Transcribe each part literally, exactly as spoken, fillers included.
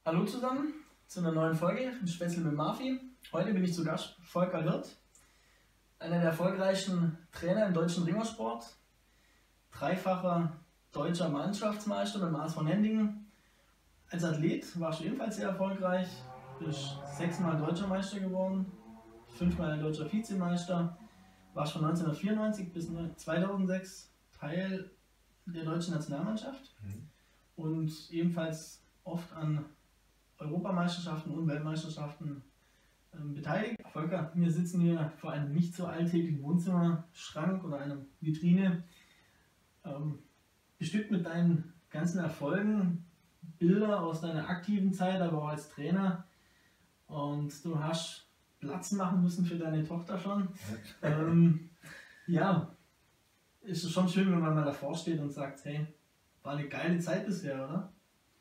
Hallo zusammen zu einer neuen Folge im Spätzle mit Marfi. Heute bin ich zu Gast Volker Hirt, einer der erfolgreichsten Trainer im deutschen Ringersport, dreifacher deutscher Mannschaftsmeister beim A S V Nendingen. Als Athlet warst du ebenfalls sehr erfolgreich, bist sechsmal deutscher Meister geworden, fünfmal deutscher Vizemeister, warst von neunzehnhundertvierundneunzig bis zweitausendsechs Teil der deutschen Nationalmannschaft mhm. und ebenfalls oft an Europameisterschaften und Weltmeisterschaften ähm, beteiligt. Volker, wir sitzen hier vor einem nicht so alltäglichen Wohnzimmerschrank oder einer Vitrine, ähm, bestückt mit deinen ganzen Erfolgen, Bilder aus deiner aktiven Zeit, aber auch als Trainer. Und du hast Platz machen müssen für deine Tochter schon. ähm, ja, ist es schon schön, wenn man mal davor steht und sagt, hey, war eine geile Zeit bisher, oder?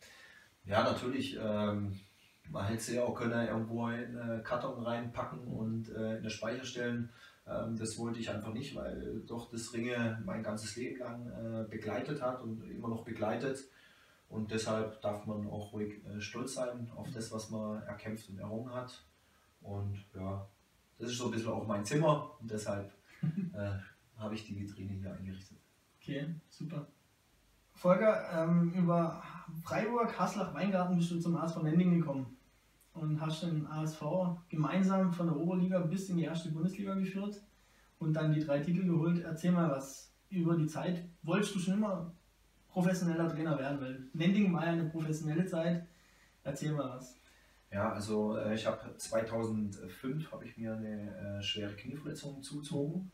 Ja, natürlich. Ähm, man hätte sie ja auch können irgendwo in einen Karton reinpacken und äh, in den Speicher stellen. Ähm, das wollte ich einfach nicht, weil doch das Ringe mein ganzes Leben lang äh, begleitet hat und immer noch begleitet. Und deshalb darf man auch ruhig äh, stolz sein auf das, was man erkämpft und errungen hat. Und ja, das ist so ein bisschen auch mein Zimmer und deshalb äh, habe ich die Vitrine hier eingerichtet. Okay, super. Volker, ähm, über Freiburg, Haslach, Weingarten bist du zum A S V Nendingen gekommen und hast den A S V gemeinsam von der Oberliga bis in die erste Bundesliga geführt und dann die drei Titel geholt. Erzähl mal was über die Zeit. Wolltest du schon immer professioneller Trainer werden? Weil Nendingen war ja eine professionelle Zeit. Erzähl mal was. Ja, also äh, ich habe zweitausendfünf habe ich mir eine äh, schwere Knieverletzung zugezogen.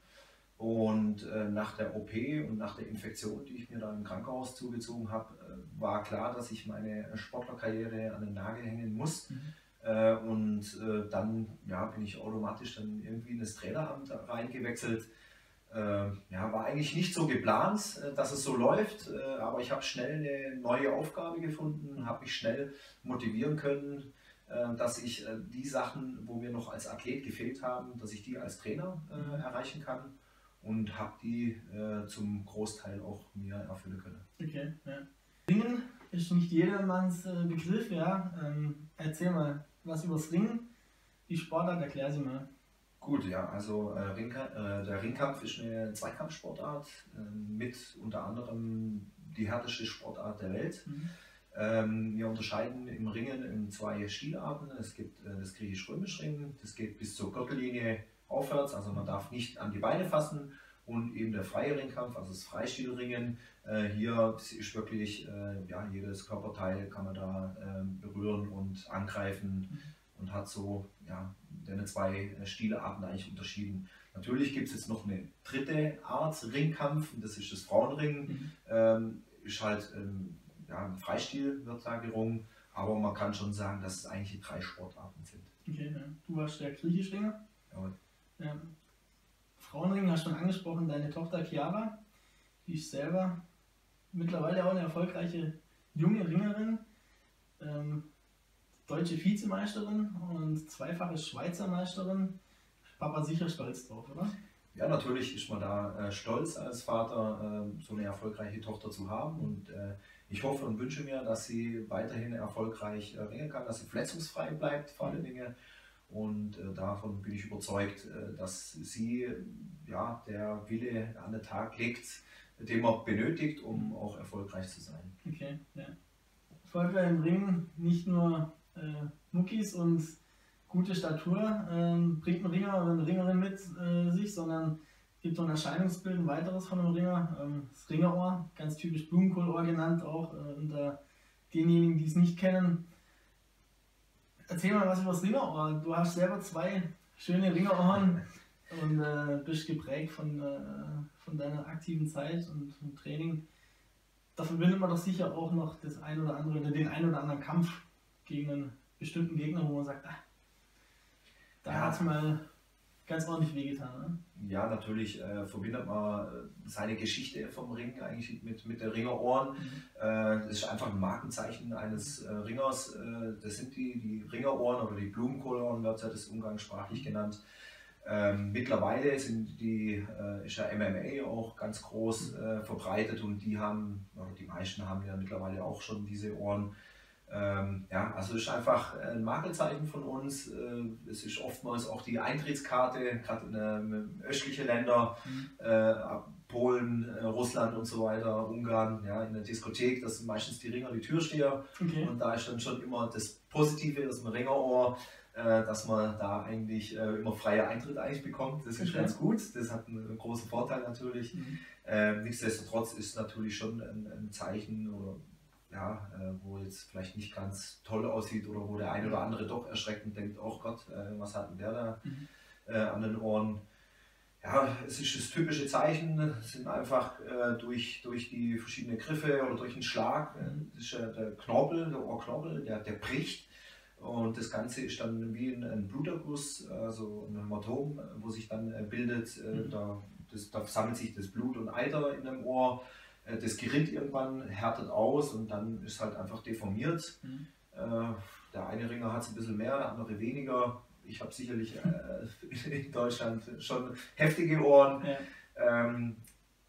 Und äh, nach der O P und nach der Infektion, die ich mir da im Krankenhaus zugezogen habe, äh, war klar, dass ich meine Sportlerkarriere an den Nagel hängen muss. Mhm. Äh, und äh, dann ja, bin ich automatisch dann irgendwie in das Traineramt reingewechselt. Äh, ja, war eigentlich nicht so geplant, äh, dass es so läuft, äh, aber ich habe schnell eine neue Aufgabe gefunden, habe mich schnell motivieren können, äh, dass ich äh, die Sachen, wo mir noch als Athlet gefehlt haben, dass ich die als Trainer äh, erreichen kann. Und habe die äh, zum Großteil auch mir erfüllen können. Okay, ja. Ringen ist nicht jedermanns äh, Begriff, ja. Ähm, erzähl mal was übers Ringen. Die Sportart, erklär sie mal. Gut, ja, also äh, Ringka äh, der Ringkampf ist eine Zweikampfsportart, äh, mit unter anderem die härteste Sportart der Welt. Mhm. Ähm, wir unterscheiden im Ringen in zwei Stilarten. Es gibt äh, das griechisch-römische Ringen, das geht bis zur Gürtellinie aufwärts, also man darf nicht an die Beine fassen, und eben der freie Ringkampf, also das Freistilringen. Äh, hier ist wirklich, äh, ja, jedes Körperteil kann man da äh, berühren und angreifen mhm. und hat so ja, deine zwei Stilarten eigentlich unterschieden. Natürlich gibt es jetzt noch eine dritte Art Ringkampf, und das ist das Frauenringen. Mhm. Ähm, ist halt ähm, ja, ein Freistil, wird da gerungen, aber man kann schon sagen, dass es eigentlich die drei Sportarten sind. Okay, ja. Du warst der Griechisch-Ringer. Ja. Ja. Frauenring hast du schon angesprochen, deine Tochter Chiara, die ist selber mittlerweile auch eine erfolgreiche junge Ringerin, ähm, deutsche Vizemeisterin und zweifache Schweizer Meisterin. Papa sicher stolz drauf, oder? Ja, natürlich ist man da äh, stolz als Vater, äh, so eine erfolgreiche Tochter zu haben, und äh, ich hoffe und wünsche mir, dass sie weiterhin erfolgreich äh, ringen kann, dass sie verletzungsfrei bleibt vor allen Dingen. Und äh, davon bin ich überzeugt, äh, dass sie ja, der Wille an den Tag legt, den man benötigt, um auch erfolgreich zu sein. Okay, ja. Volker, im Ring nicht nur äh, Muckis und gute Statur ähm, bringt ein Ringer oder eine Ringerin mit äh, sich, sondern gibt so ein Erscheinungsbild, ein weiteres von einem Ringer, ähm, das Ringerohr, ganz typisch Blumenkohlohr genannt, auch äh, unter denjenigen, die es nicht kennen. Erzähl mal was über das Ringerohr. Du hast selber zwei schöne Ringerohren und äh, bist geprägt von, äh, von deiner aktiven Zeit und vom Training. Da verbindet man doch sicher auch noch das ein oder andere oder den ein oder anderen Kampf gegen einen bestimmten Gegner, wo man sagt, ah, da ja. hat es mal ganz ordentlich wehgetan. Ne? Ja, natürlich äh, verbindet man seine Geschichte vom Ring eigentlich mit, mit den Ringerohren. Mhm. Äh, das ist einfach ein Markenzeichen eines äh, Ringers. Äh, das sind die, die Ringerohren oder die Blumenkohlohren, wird ja das umgangssprachlich genannt. Ähm, mittlerweile sind die, äh, ist ja M M A auch ganz groß äh, verbreitet, und die haben, oder die meisten haben ja mittlerweile auch schon diese Ohren. Ähm, ja, also es ist einfach ein Markenzeichen von uns. Äh, es ist oftmals auch die Eintrittskarte, gerade in ähm, östliche Länder, mhm. äh, Polen, äh, Russland und so weiter, Ungarn, ja, in der Diskothek, das sind meistens die Ringer, die Türsteher. Okay. Und da ist dann schon immer das Positive aus dem Ringerohr, äh, dass man da eigentlich äh, immer freie Eintritt eigentlich bekommt. Das ist okay. ganz gut, das hat einen großen Vorteil natürlich. Mhm. Äh, nichtsdestotrotz ist natürlich schon ein, ein Zeichen, oder ja, äh, wo jetzt vielleicht nicht ganz toll aussieht oder wo der eine oder andere doch erschreckend denkt, oh Gott, äh, was hat denn der da mhm. äh, an den Ohren? Ja, es ist das typische Zeichen, es sind einfach äh, durch, durch die verschiedenen Griffe oder durch den Schlag, äh, das ist äh, der Knorpel, der Ohrknorpel, der, der bricht. Und das Ganze ist dann wie ein, ein Bluterguss, also ein Hämatom, wo sich dann äh, bildet, äh, mhm. da, das, da sammelt sich das Blut und Eiter in dem Ohr. Das gerinnt irgendwann, härtet aus und dann ist halt einfach deformiert. Mhm. Äh, der eine Ringer hat es ein bisschen mehr, der andere weniger. Ich habe sicherlich äh, in Deutschland schon heftige Ohren. Ja. Ähm,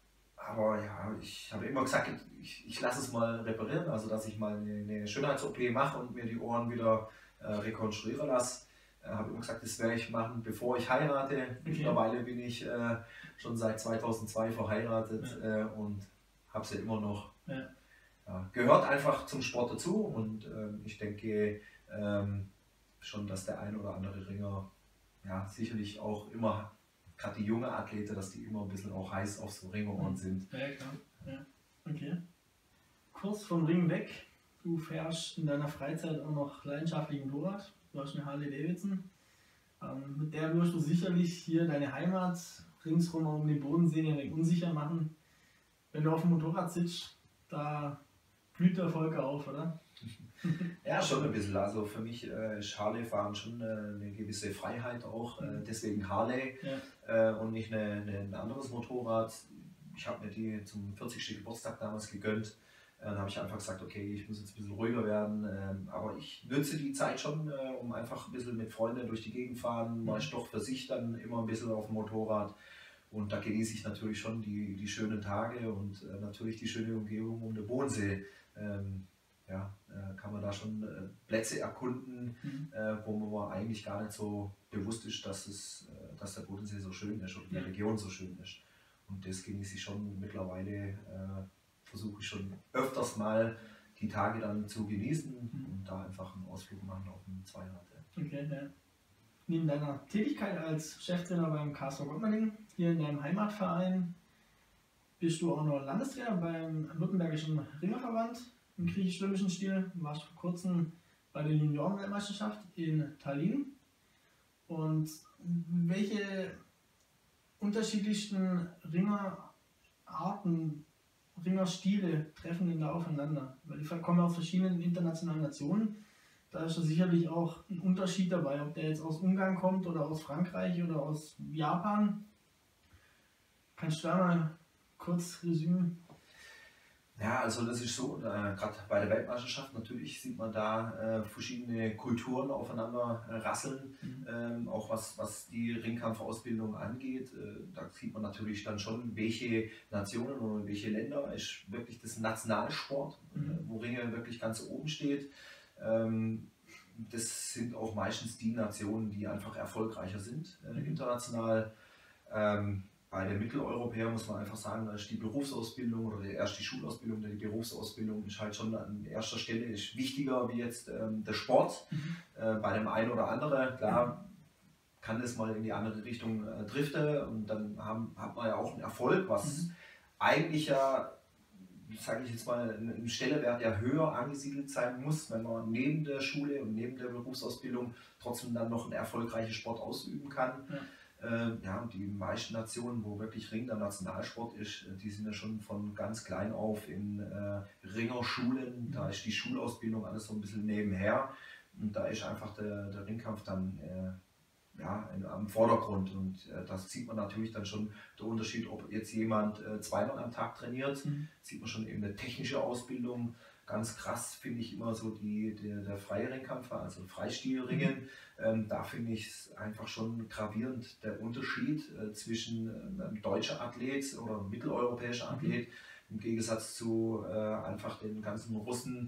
aber ja, ich habe immer gesagt, ich, ich lasse es mal reparieren, also dass ich mal eine, eine Schönheits-O P mache und mir die Ohren wieder äh, rekonstruieren lasse. Ich äh, habe immer gesagt, das werde ich machen, bevor ich heirate. Okay. Mittlerweile bin ich äh, schon seit zweitausendzwei verheiratet ja. äh, und habe sie ja immer noch. Ja. Ja, gehört einfach zum Sport dazu und ähm, ich denke ähm, schon, dass der ein oder andere Ringer ja, sicherlich auch immer, gerade die junge Athleten, dass die immer ein bisschen auch heiß auf so Ringerohren sind. Ja, klar. Ja. Okay. Kurz vom Ring weg, du fährst in deiner Freizeit auch noch leidenschaftlich Motorrad. Du hast eine Harley Davidson. Ähm, mit der wirst du sicherlich hier deine Heimat ringsrum um den Bodensee ein wenig unsicher machen. Wenn du auf dem Motorrad sitzt, da blüht der Volker auf, oder? Ja, schon ein bisschen. Also für mich äh, ist Harley-Fahren schon äh, eine gewisse Freiheit auch, äh, deswegen Harley ja. äh, und nicht eine, eine, ein anderes Motorrad. Ich habe mir die zum vierzigsten Geburtstag damals gegönnt. Äh, dann habe ich einfach gesagt, okay, ich muss jetzt ein bisschen ruhiger werden. Äh, aber ich nütze die Zeit schon, äh, um einfach ein bisschen mit Freunden durch die Gegend fahren. Mal mhm. doch für sich dann immer ein bisschen auf dem Motorrad. Und da genieße ich natürlich schon die, die schönen Tage und äh, natürlich die schöne Umgebung um den Bodensee. Ähm, ja, äh, kann man da schon äh, Plätze erkunden, mhm. äh, wo man eigentlich gar nicht so bewusst ist, dass, es, äh, dass der Bodensee so schön ist oder die ja. Region so schön ist. Und das genieße ich schon mittlerweile, äh, versuche ich schon öfters mal die Tage dann zu genießen mhm. und da einfach einen Ausflug machen auf dem Zweirad. Okay, ja. Neben deiner Tätigkeit als Cheftrainer beim K S V Gottmerding, hier in deinem Heimatverein, bist du auch noch Landestrainer beim Württembergischen Ringerverband im griechisch-römischen Stil. Du warst vor kurzem bei der Juniorenweltmeisterschaft in Tallinn. Und welche unterschiedlichsten Ringerarten, Ringerstile treffen denn da aufeinander? Weil die kommen aus verschiedenen internationalen Nationen. Da ist ja sicherlich auch ein Unterschied dabei, ob der jetzt aus Ungarn kommt oder aus Frankreich oder aus Japan. Kannst du da mal kurz resümieren? Ja, also das ist so, äh, gerade bei der Weltmeisterschaft natürlich sieht man da äh, verschiedene Kulturen aufeinander äh, rasseln, mhm. ähm, auch was, was die Ringkampfausbildung angeht. Äh, da sieht man natürlich dann schon, welche Nationen oder welche Länder ist wirklich das Nationalsport, mhm. äh, wo Ringen wirklich ganz oben steht. Ähm, das sind auch meistens die Nationen, die einfach erfolgreicher sind äh, international. Ähm, Bei den Mitteleuropäern muss man einfach sagen, da ist die Berufsausbildung oder erst die Schulausbildung, die Berufsausbildung ist halt schon an erster Stelle ist wichtiger wie jetzt ähm, der Sport. Mhm. Äh, bei dem einen oder anderen, klar, kann das mal in die andere Richtung äh, driften und dann haben, hat man ja auch einen Erfolg, was mhm. eigentlich ja, sage ich jetzt mal, ein Stellenwert ja höher angesiedelt sein muss, wenn man neben der Schule und neben der Berufsausbildung trotzdem dann noch einen erfolgreichen Sport ausüben kann. Ja. Äh, ja, die meisten Nationen, wo wirklich Ring der Nationalsport ist, die sind ja schon von ganz klein auf in äh, Ringerschulen. Da ist die Schulausbildung alles so ein bisschen nebenher und da ist einfach der, der Ringkampf dann äh, ja, in, am Vordergrund und äh, das sieht man natürlich dann schon der Unterschied, ob jetzt jemand äh, zweimal am Tag trainiert, mhm. sieht man schon eben eine technische Ausbildung. Ganz krass finde ich immer so die, der, der freie Ringkampf, also Freistilringen. Mhm. Ähm, da finde ich es einfach schon gravierend, der Unterschied äh, zwischen äh, einem deutschen Athlet oder einem mitteleuropäischen Athlet mhm. im Gegensatz zu äh, einfach den ganzen Russen,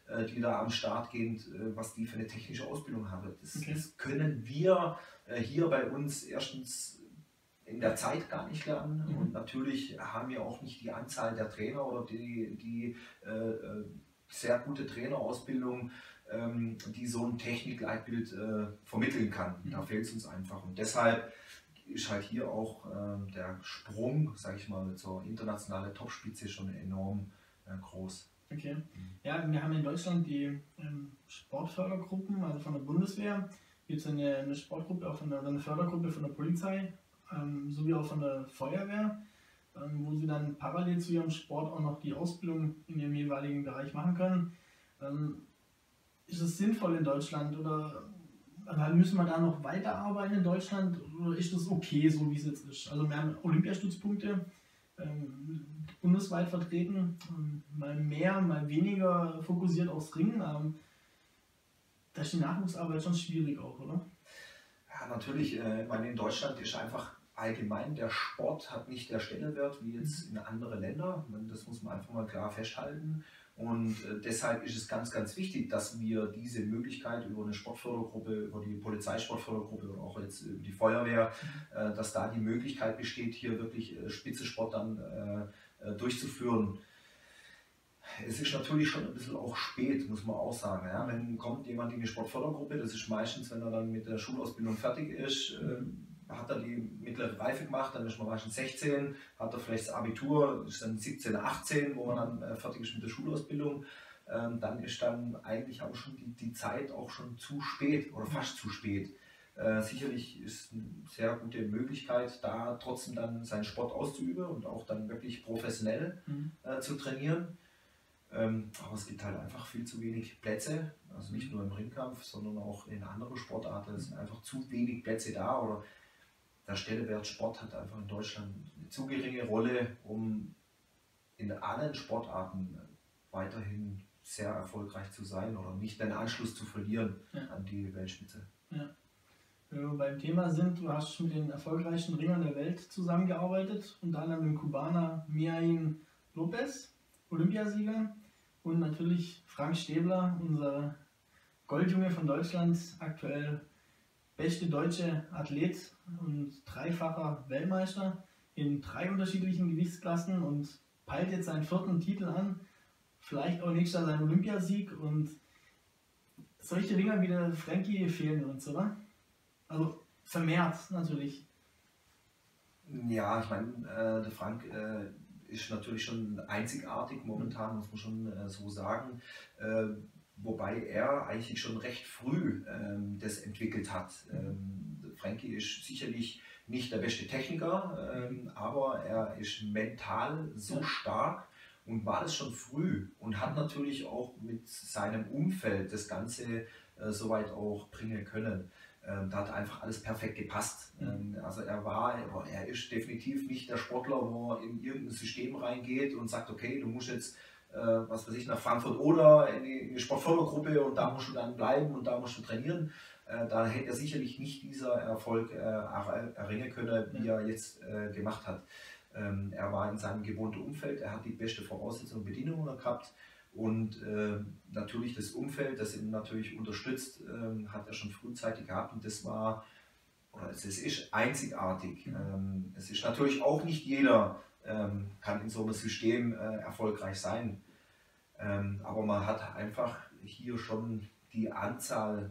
äh, die da am Start gehen, äh, was die für eine technische Ausbildung haben. Das, Okay. das können wir äh, hier bei uns erstens in der Zeit gar nicht lernen mhm. und natürlich haben wir auch nicht die Anzahl der Trainer oder die, die äh, sehr gute Trainerausbildung, ähm, die so ein Technikleitbild äh, vermitteln kann. Mhm. Da fehlt es uns einfach und deshalb ist halt hier auch äh, der Sprung, sage ich mal, zur internationalen Topspitze schon enorm äh, groß. Okay. Ja, wir haben in Deutschland die ähm, Sportfördergruppen, also von der Bundeswehr, jetzt eine, eine Sportgruppe, auch von der, eine Fördergruppe von der Polizei, ähm, sowie auch von der Feuerwehr, ähm, wo sie dann parallel zu ihrem Sport auch noch die Ausbildung in ihrem jeweiligen Bereich machen können. Ähm, ist es sinnvoll in Deutschland oder also müssen wir da noch weiterarbeiten in Deutschland oder ist das okay, so wie es jetzt ist? Also wir haben Olympiastützpunkte ähm, bundesweit vertreten, ähm, mal mehr, mal weniger fokussiert aufs Ringen. Ähm, da ist die Nachwuchsarbeit schon schwierig auch, oder? Ja, natürlich. Äh, ich meine, in Deutschland ist einfach allgemein der Sport hat nicht der Stellenwert wie jetzt in andere Länder. Das muss man einfach mal klar festhalten. Und äh, deshalb ist es ganz, ganz wichtig, dass wir diese Möglichkeit über eine Sportfördergruppe, über die Polizeisportfördergruppe oder auch jetzt über die Feuerwehr, äh, dass da die Möglichkeit besteht, hier wirklich äh, Spitzensport dann äh, durchzuführen. Es ist natürlich schon ein bisschen auch spät, muss man auch sagen. Ja? Wenn kommt jemand in die Sportfördergruppe, das ist meistens, wenn er dann mit der Schulausbildung fertig ist, äh, hat er die mittlere Reife gemacht, dann ist man meistens sechzehn, hat er vielleicht das Abitur, ist dann siebzehn, achtzehn, wo man dann äh, fertig ist mit der Schulausbildung. Ähm, dann ist dann eigentlich auch schon die, die Zeit auch schon zu spät oder fast zu spät. Äh, sicherlich ist eine sehr gute Möglichkeit, da trotzdem dann seinen Sport auszuüben und auch dann wirklich professionell mhm. äh, zu trainieren. Ähm, aber es gibt halt einfach viel zu wenig Plätze, also nicht nur im Ringkampf, sondern auch in anderen Sportarten. Es sind einfach zu wenig Plätze da oder der Stellenwert Sport hat einfach in Deutschland eine zu geringe Rolle, um in allen Sportarten weiterhin sehr erfolgreich zu sein oder nicht den Anschluss zu verlieren ja. an die Weltspitze. Ja. Wenn wir beim Thema sind, du hast mit den erfolgreichsten Ringern der Welt zusammengearbeitet, unter anderem mit dem Kubaner Miain Lopez, Olympiasieger, und natürlich Frank Stäbler, unser Goldjunge von Deutschland, aktuell beste deutsche Athlet und dreifacher Weltmeister in drei unterschiedlichen Gewichtsklassen und peilt jetzt seinen vierten Titel an, vielleicht auch nächstes Jahr seinen Olympiasieg, und solche Ringer wie der Frankie fehlen uns, oder? Also vermehrt natürlich. Ja, ich meine, äh, der Frank äh, ist natürlich schon einzigartig momentan, muss man schon äh, so sagen. Äh, wobei er eigentlich schon recht früh ähm, das entwickelt hat. Ähm, Frankie ist sicherlich nicht der beste Techniker, ähm, aber er ist mental so stark und war das schon früh und hat natürlich auch mit seinem Umfeld das Ganze äh, soweit auch bringen können. Ähm, da hat einfach alles perfekt gepasst. Ähm, also er war, er ist definitiv nicht der Sportler, wo er in irgendein System reingeht und sagt, okay, du musst jetzt äh, was weiß ich, nach Frankfurt oder in die, in die Sportfördergruppe und da musst du dann bleiben und da musst du trainieren. Äh, da hätte er sicherlich nicht dieser Erfolg äh, erringen können, wie er jetzt äh, gemacht hat. Ähm, er war in seinem gewohnten Umfeld, er hat die beste Voraussetzung und Bedingungen gehabt. Und äh, natürlich das Umfeld, das ihn natürlich unterstützt, äh, hat er schon frühzeitig gehabt, und das war, oder es ist einzigartig. Ähm, es ist natürlich auch nicht jeder ähm, kann in so einem System äh, erfolgreich sein, ähm, aber man hat einfach hier schon die Anzahl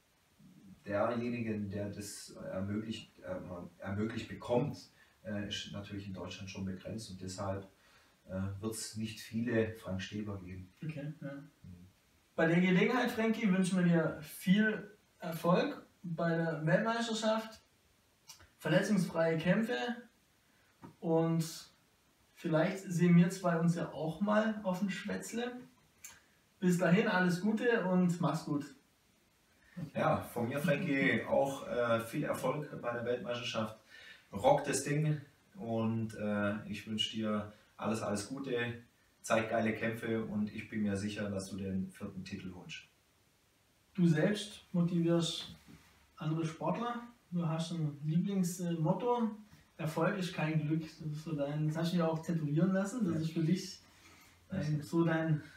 derjenigen, der das ermöglicht, äh, ermöglicht bekommt, äh, ist natürlich in Deutschland schon begrenzt, und deshalb wird es nicht viele Frank Stäbler geben. Okay, ja. Mhm. Bei der Gelegenheit, Frankie, wünschen wir dir viel Erfolg bei der Weltmeisterschaft, verletzungsfreie Kämpfe, und vielleicht sehen wir zwei uns ja auch mal auf dem Schwätzle. Bis dahin alles Gute und mach's gut. Okay. Ja, von mir, Frankie, auch äh, viel Erfolg bei der Weltmeisterschaft. Rock das Ding, und äh, ich wünsche dir alles, alles Gute, zeig geile Kämpfe, und ich bin mir sicher, dass du den vierten Titel holst. Du selbst motivierst andere Sportler, du hast ein Lieblingsmotto, Erfolg ist kein Glück. Das, ist so dein, das hast du dir auch tätowieren lassen, das ist für dich ein, so dein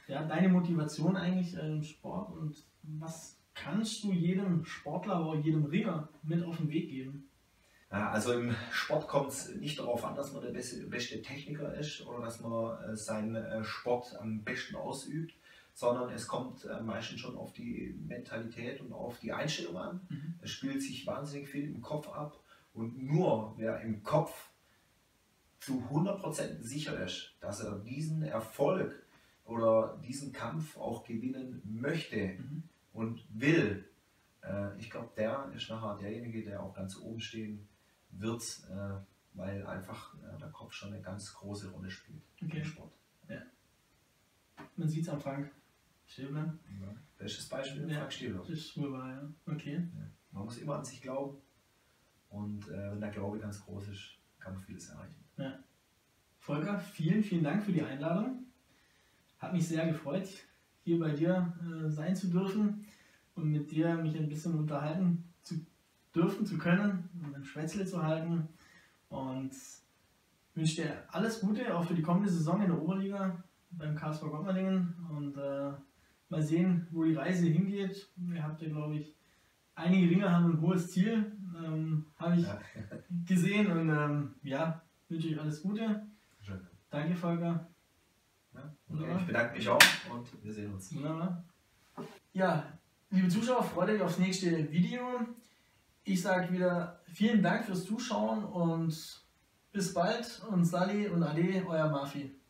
ja, deine Motivation eigentlich im Sport und was kannst du jedem Sportler oder jedem Ringer mit auf den Weg geben? Ja, also im Sport kommt es nicht darauf an, dass man der beste, beste Techniker ist oder dass man äh, seinen äh, Sport am besten ausübt, sondern es kommt äh, meistens schon auf die Mentalität und auf die Einstellung an. Mhm. Es spielt sich wahnsinnig viel im Kopf ab und nur wer im Kopf zu hundert Prozent sicher ist, dass er diesen Erfolg oder diesen Kampf auch gewinnen möchte mhm. und will, äh, ich glaube, der ist nachher derjenige, der auch ganz oben stehen wird, äh, weil einfach äh, der Kopf schon eine ganz große Rolle spielt okay. im Sport. Ja. Man sieht es am Frank Stäbler. Ja. Bestes Beispiel, ja, Frank Stäbler. Das ist wohl wahr, ja. Okay. Ja. Man muss immer an sich glauben und äh, wenn der Glaube ganz groß ist, kann man vieles erreichen. Ja. Volker, vielen, vielen Dank für die Einladung. Hat mich sehr gefreut, hier bei dir äh, sein zu dürfen und mit dir mich ein bisschen unterhalten zu dürfen, zu können, um ein Schwätzle zu halten. Und wünsche dir alles Gute, auch für die kommende Saison in der Oberliga beim K S V Gottmardingen. Und äh, mal sehen, wo die Reise hingeht. Ihr habt ja, glaube ich, einige Ringer haben ein hohes Ziel, ähm, habe ich ja. gesehen. Und ähm, ja, wünsche ich alles Gute. Schön. Danke, Volker. Ja, okay. Ich bedanke mich auch und wir sehen uns. Wunderbar. Ja, liebe Zuschauer, freut euch aufs nächste Video. Ich sage wieder vielen Dank fürs Zuschauen und bis bald und Sali und Ade, euer Mafi.